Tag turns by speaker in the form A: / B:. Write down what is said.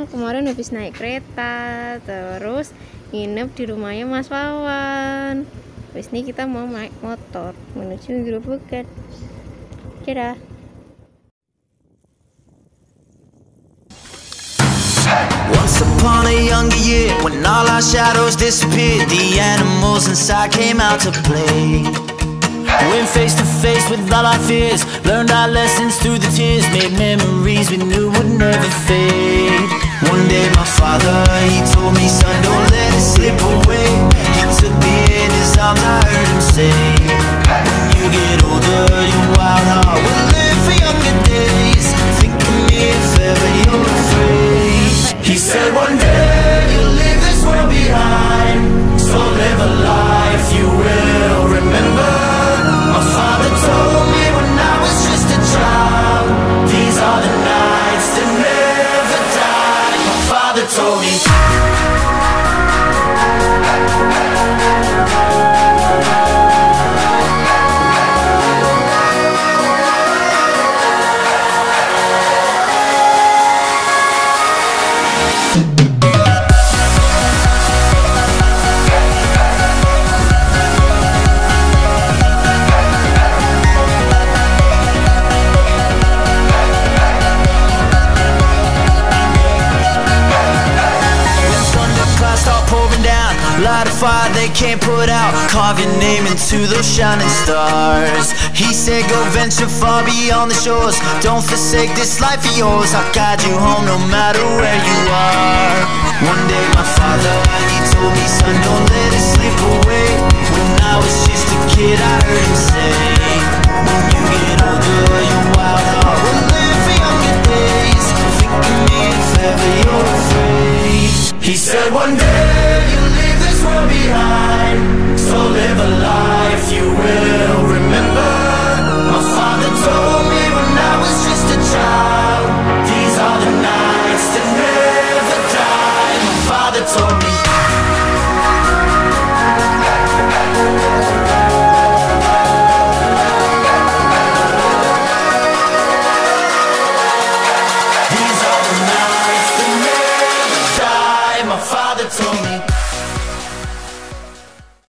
A: kemarin habis naik kereta, terus nginep di rumahnya Mas Wawan. Habis ini kita mau naik motor menuju Grobogan. Dadah.
B: Once upon a younger year, when all our shadows disappeared, the animals inside came out to play. Went face to face with all our fears, learned our lessons through the tears, made memories we knew would never fade. One day my father, he told me, son, don't let it slip away. He took me in his arms, I heard him say, when you get older, your wild heart will live for younger days. Think of me if ever you're afraid. He said one day you'll leave this world behind, so live a life you will remember. My father told me when I was just a child, these are the nights that never die. My father told me. Light a fire they can't put out, carve your name into those shining stars. He said go venture far beyond the shores, don't forsake this life of yours. I'll guide you home no matter where you are. One day my father, he told me, son, don't let it slip away. When I was just a kid I heard him say, when you get older your wild heart will live for younger days. Think of me if ever you're afraid. He said one day you'll leave this world behind, so live a life you will remember.